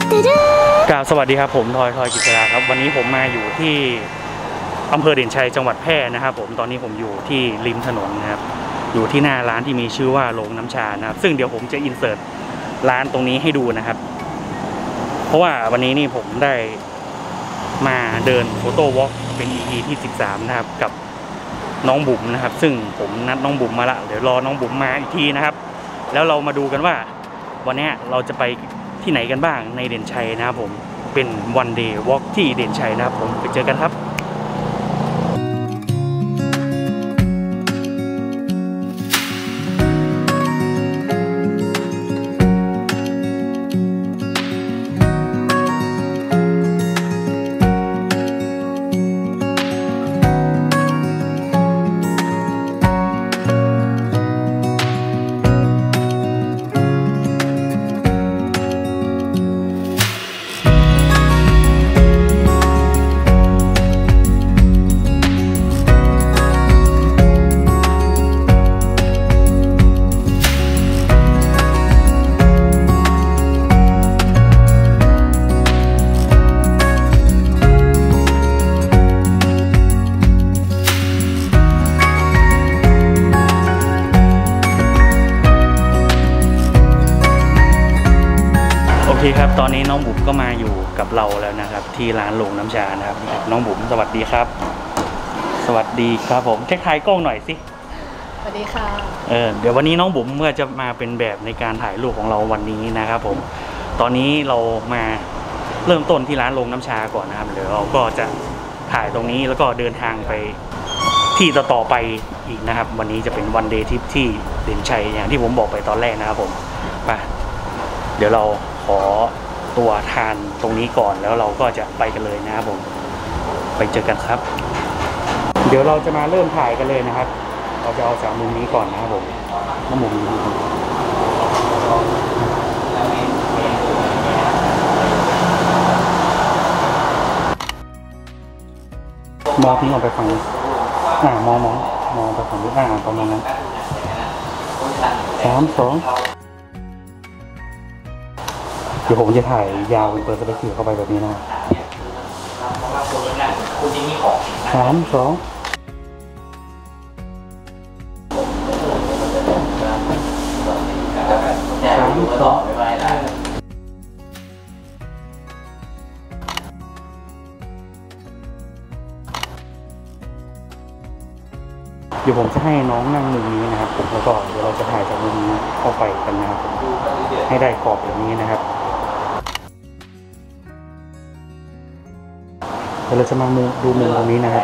กราบสวัสดีครับผมทอยกิษราครับวันนี้ผมมาอยู่ที่อำเภอเด่นชัยจังหวัดแพร่นะครับผมตอนนี้ผมอยู่ที่ริมถนนนะครับอยู่ที่หน้าร้านที่มีชื่อว่าโรงน้ำชานะครับซึ่งเดี๋ยวผมจะอินเสิร์ตร้านตรงนี้ให้ดูนะครับเพราะว่าวันนี้นี่ผมได้มาเดินโฟโต้วอล์กเป็น EP ที่13นะครับกับน้องบุ๋มนะครับซึ่งผมนัดน้องบุ๋มมาละเดี๋ยวรอน้องบุ๋มมาอีกทีนะครับแล้วเรามาดูกันว่าวันนี้เราจะไปที่ไหนกันบ้างในเด่นชัยนะครับผมเป็น one day walk ที่เด่นชัยนะครับผมไปเจอกันครับโอเคครับตอนนี้น้องบุ๋มก็มาอยู่กับเราแล้วนะครับที่ร้านโรงน้ำชานะครับน้องบุ๋มสวัสดีครับสวัสดีครับผมเช็คทายกล้องหน่อยสิสวัสดีค่ะเดี๋ยววันนี้น้องบุ๋มเมื่อจะมาเป็นแบบในการถ่ายรูปของเราวันนี้นะครับผมตอนนี้เรามาเริ่มต้นที่ร้านโรงน้ำชาก่อนนะครับเดี๋ยวเราก็จะถ่ายตรงนี้แล้วก็เดินทางไปที่ต่อไปอีกนะครับวันนี้จะเป็นวันเดย์ทริปที่เด่นชัยอย่างที่ผมบอกไปตอนแรกนะครับผมไปเดี๋ยวเราขอตัวทานตรงนี้ก่อนแล้วเราก็จะไปกันเลยนะครับผมไปเจอกันครับเดี๋ยวเราจะมาเริ่มถ่ายกันเลยนะครับเราจะเอาจากมุมนี้ก่อนนะครับผมมุมนี้มองทิ้งออกไปฝั่งนี้มองไปฝั่งนี้ประมาณนั้น3 2เดี๋ยวผมจะถ่ายยาวเป็นเปิดสเปคเข้าไปแบบนี้นะ3 2เดี๋ยวผมจะให้น้องนั่งมุมนี้นะครับผมแล้วก็เดี๋ยวเราจะถ่ายจากมุมนี้เข้าไปกันนะครับให้ได้กรอบแบบนี้นะครับเดี๋ยวเราจะมาดูมุมตรงนี้นะครับ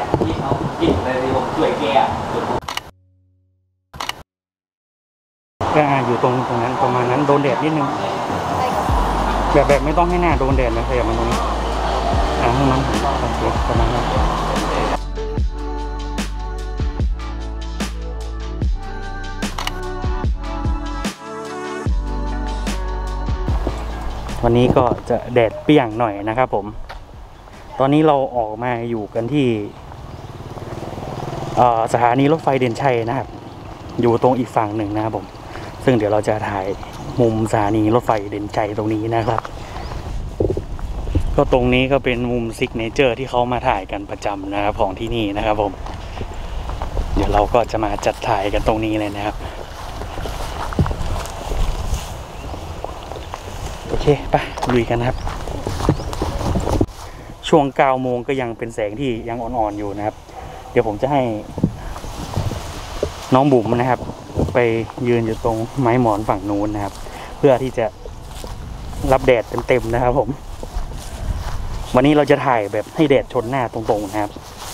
อยู่ตรงนั้นประมาณนั้นโดนแดดนิดนึงแบบไม่ต้องให้หน้าโดนแดดนะขยับมาตรงนี้ข้างนั้นโอเคประมาณนั้นวันนี้ก็จะแดดเปรี้ยงหน่อยนะครับผมตอนนี้เราออกมาอยู่กันที่สถานีรถไฟเด่นชัยนะครับอยู่ตรงอีกฝั่งหนึ่งนะครับผมซึ่งเดี๋ยวเราจะถ่ายมุมสถานีรถไฟเด่นชัยตรงนี้นะครับก็ตรงนี้ก็เป็นมุมซิกเนเจอร์ที่เขามาถ่ายกันประจำนะครับของที่นี่นะครับผมเดี๋ยวเราก็จะมาจัดถ่ายกันตรงนี้เลยนะครับโอเคไปลุยกันนะครับช่วง9 โมงก็ยังเป็นแสงที่ยังอ่อนๆอยู่นะครับเดี๋ยวผมจะให้น้องบุ๋มนะครับไปยืนอยู่ตรงไม้หมอนฝั่งนู้นนะครับเพื่อที่จะรับแดดเต็มๆนะครับผมวันนี้เราจะถ่ายแบบให้แดดชนหน้าตรงๆนะครับ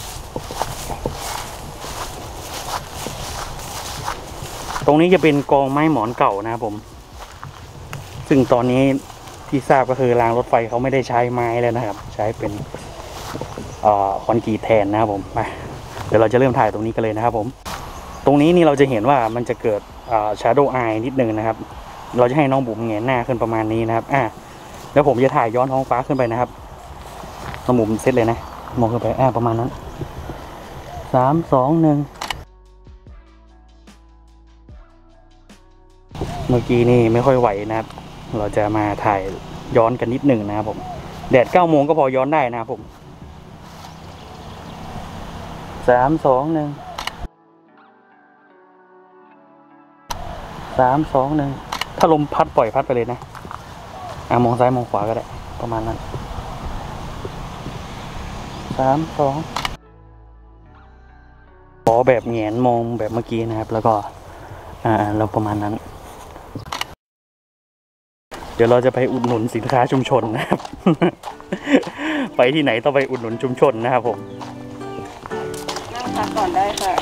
ตรงนี้จะเป็นกองไม้หมอนเก่านะครับผมซึ่งตอนนี้ที่ทราบก็คือรางรถไฟเขาไม่ได้ใช้ไม้แล้วนะครับใช้เป็นคอนกรีตแทนนะครับผมมาเดี๋ยวเราจะเริ่มถ่ายตรงนี้กันเลยนะครับผมตรงนี้นี่เราจะเห็นว่ามันจะเกิดshadow eye นิดนึงนะครับเราจะให้น้องบุ๋มเงยหน้าขึ้นประมาณนี้นะครับแล้วผมจะถ่ายย้อนท้องฟ้าขึ้นไปนะครับน้องบุ๋มเซตเลยนะมองขึ้นไปประมาณนั้น3 2 1 เมื่อกี้นี่ไม่ค่อยไหวนะครับเราจะมาถ่ายย้อนกันนิดหนึ่งนะครับผมแดด9 โมงก็พอย้อนได้นะครับผม3 2 1 3 2 1ถ้าลมพัดปล่อยพัดไปเลยนะมองซ้ายมองขวาก็ได้ประมาณนั้น3 2ขอแบบแงนมองแบบเมื่อกี้นะครับแล้วก็เราประมาณนั้นเดี๋ยวเราจะไปอุดหนุนสินค้าชุมชนนะครับ ไปที่ไหนต้องไปอุดหนุนชุมชนนะครับผมนั่งพักก่อนได้ค่ะ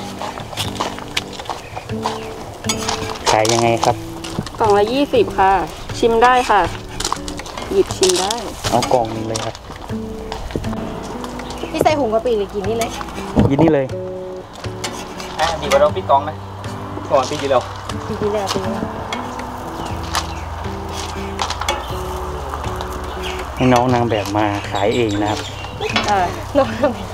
ขายยังไงครับกล่องละ20ค่ะชิมได้ค่ะหยิบชิมได้เอากล่องนึงเลยครับพี่ใส่หุงกะปิหรือกินนี่เลยกินนี่เลยดีกว่าเราพี่กองไหมก่อนพี่กินแล้วพี่กินแล้วให้น้องนางแบบมาขายเองนะครับน้อง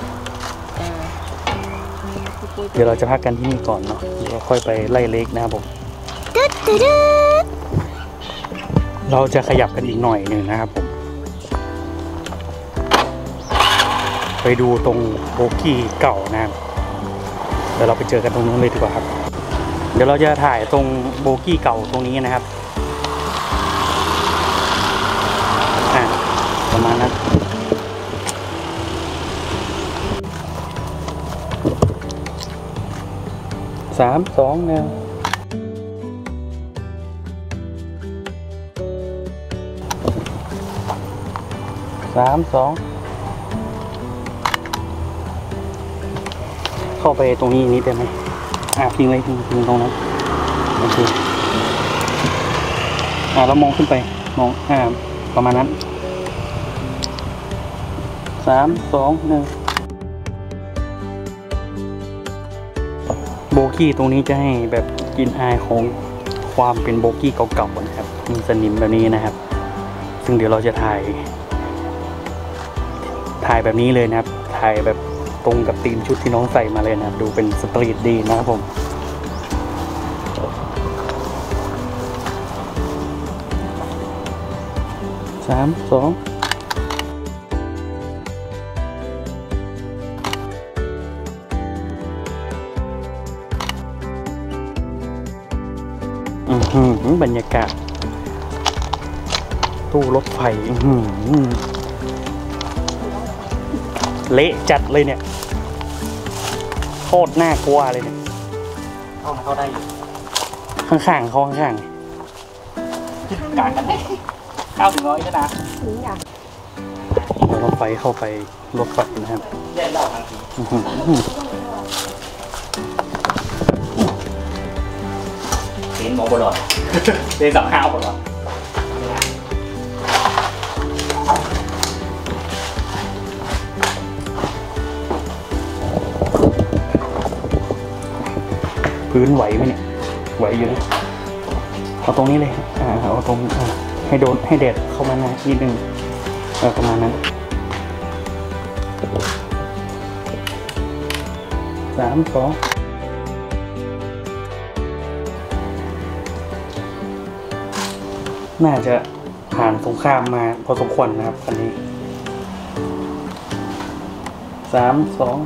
เดี๋ยวเราจะพักกันที่นี่ก่อนเนาะเดี๋ยวค่อยไปไล่เล็กนะครับผมเราจะขยับกันอีกหน่อยหนึ่งนะครับผมไปดูตรงโบกี้เก่านะครับเดี๋ยวเราไปเจอกันตรงนู้นเลยดีกว่าครับเดี๋ยวเราจะถ่ายตรงโบกี้เก่าตรงนี้นะครับประมาณนั้น3 2 1 3 2เข้าไปตรงนี้นิดได้ไหมพิงไว้พิงตรงนั้นโอเคแล้วมองขึ้นไปมองประมาณนั้น3 2 1โบกี้ตรงนี้จะให้แบบกินอายของความเป็นโบกี้เก่าๆนะครับมีสนิมแบบนี้นะครับซึ่งเดี๋ยวเราจะถ่ายแบบนี้เลยนะครับถ่ายแบบตรงกับธีมชุดที่น้องใส่มาเลยนะครับดูเป็นสตรีทดีนะครับผม3 2บรรยากาศตู้รถไฟเละจัดเลยเนี่ยโคตรน่ากลัวเลยเนี่ยเข้าได้อยู่ข้างๆเขาข้างๆกลางกันได้900ก็นะรถไฟเข้าไปรถไฟนะครับเล่นมองบอลอดเล่น2 5บอลอดพื้นไหวไหมเนี่ยไหวอยู่นะเอาตรงนี้เลยเอาตรงให้โดนให้แดดเข้ามานะนิดนึงประมาณนั้น3 2น่าจะผ่านสงครามมาพอสมควรนะครับคันนี้3 2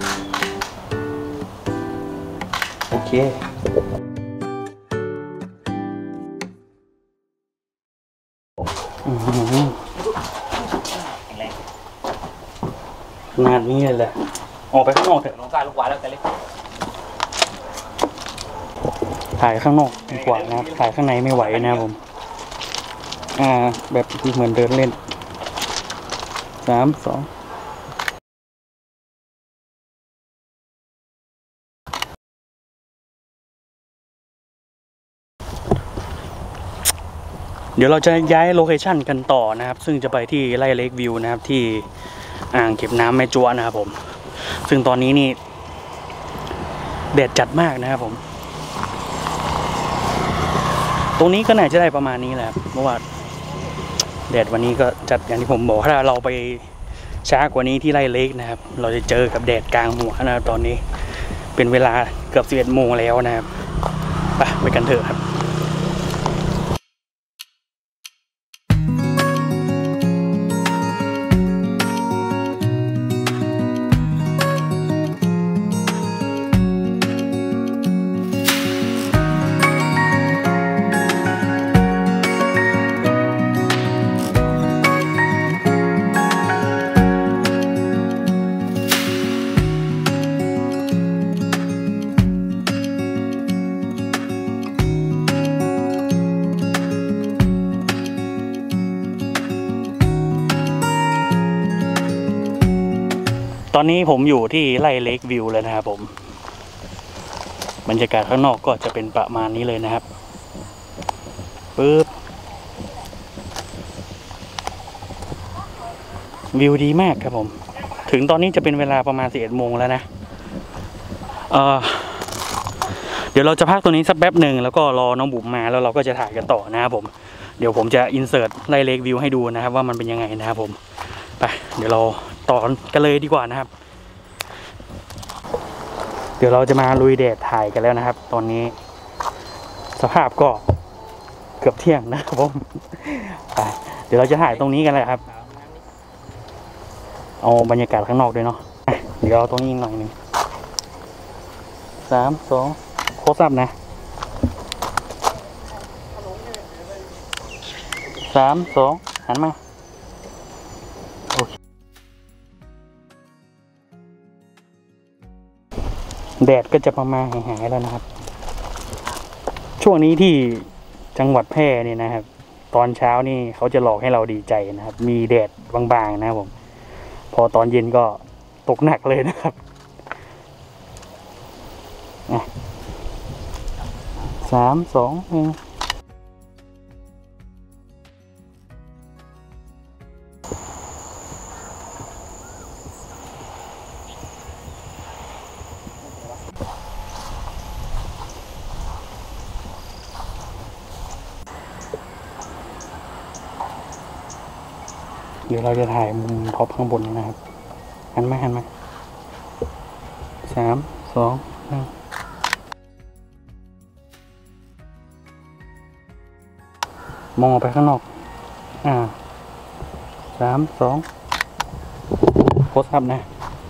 โอเคขนาดนี้เลยแหละออกไปข้างนอกเถอะลงซ้ายลงขวาแล้วกันเลยถ่ายข้างนอกดีกว่านะครับถ่ายข้างในไม่ไหวนะครับผมแบบเหมือนเดินเล่น3 2เดี๋ยวเราจะย้ายโลเคชั่นกันต่อนะครับซึ่งจะไปที่ไร่เล็กวิวนะครับที่อ่างเก็บน้ำแม่จั๊วนะครับผมซึ่งตอนนี้นี่แดดจัดมากนะครับผมตรงนี้ก็น่าจะได้ประมาณนี้แหละเพราะว่าแดดวันนี้ก็จัดอย่างที่ผมบอกถ้าเราไปช้ากว่านี้ที่ไร่เล็กนะครับเราจะเจอกับแดดกลางหัวนะตอนนี้เป็นเวลาเกือบ11 โมงแล้วนะครับไปกันเถอะครับตอนนี้ผมอยู่ที่ไร่เลควิวแล้วนะครับผมบรรยากาศข้างนอกก็จะเป็นประมาณนี้เลยนะครับปึ๊บวิวดีมากครับผมถึงตอนนี้จะเป็นเวลาประมาณ11 โมงแล้วนะเดี๋ยวเราจะพักตัวนี้สักแป๊บหนึ่งแล้วก็รอน้องบุ๋มมาแล้วเราก็จะถ่ายกันต่อนะครับผมเดี๋ยวผมจะอินเสิร์ตไล่เลควิวให้ดูนะครับว่ามันเป็นยังไงนะครับผมไปเดี๋ยวเราต่อกันเลยดีกว่านะครับเดี๋ยวเราจะมาลุยแดดถ่ายกันแล้วนะครับตอนนี้สภาพก็เกือบเที่ยงนะครับผมไปเดี๋ยวเราจะถ่ายตรงนี้กันเลยครับเอาบรรยากาศข้างนอกด้วยเนาะเดี๋ยวเอาตรงนี้หน่อยหนึ่ง3 2โคตรนะ3 2หันมาโอเคแดดก็จะประมาณหายๆแล้วนะครับช่วงนี้ที่จังหวัดแพร่นี่นะครับตอนเช้านี่เขาจะหลอกให้เราดีใจนะครับมีแดดบางๆนะครับผมพอตอนเย็นก็ตกหนักเลยนะครับ3 2 1เดี๋ยวเราจะถ่ายมุมท็อปข้างบนนะครับหันมา3 2 1มองออกไปข้างนอก3 2โพสอัพนะ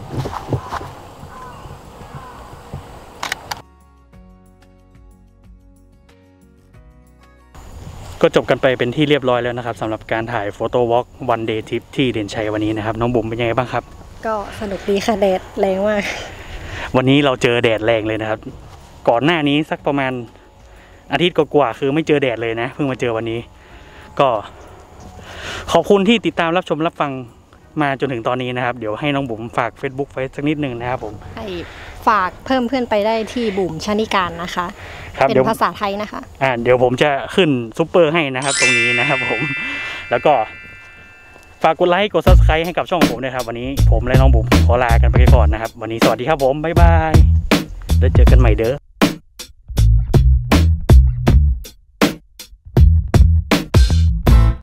ก็จบกันไปเป็นที่เรียบร้อยแล้วนะครับสำหรับการถ่ายโฟโต้วอล์กวันเดย์ทริปที่เด่นชัยวันนี้นะครับน้องบุ๋มเป็นยังไงบ้างครับก็สนุกดีค่ะแดดแรงมากวันนี้เราเจอแดดแรงเลยนะครับก่อนหน้านี้สักประมาณอาทิตย์กว่าๆคือไม่เจอแดดเลยนะเพิ่งมาเจอวันนี้ก็ขอบคุณที่ติดตามรับชมรับฟังมาจนถึงตอนนี้นะครับเดี๋ยวให้น้องบุ๋มฝาก Facebook ไว้สักนิดนึงนะครับผมให้ฝากเพิ่มเพื่อนไปได้ที่บุ๋มชนิการนะคะเป็นภาษาไทยนะคะเดี๋ยวผมจะขึ้นซุปเปอร์ให้นะครับตรงนี้นะครับผมแล้วก็ฝากกดไลค์กด Subscribe ให้กับช่องผมด้วยครับวันนี้ผมและน้องบุ๋มขอลากันไปก่อนนะครับวันนี้สวัสดีครับผมบ๊ายบายแล้วเจอกันใหม่เด้อ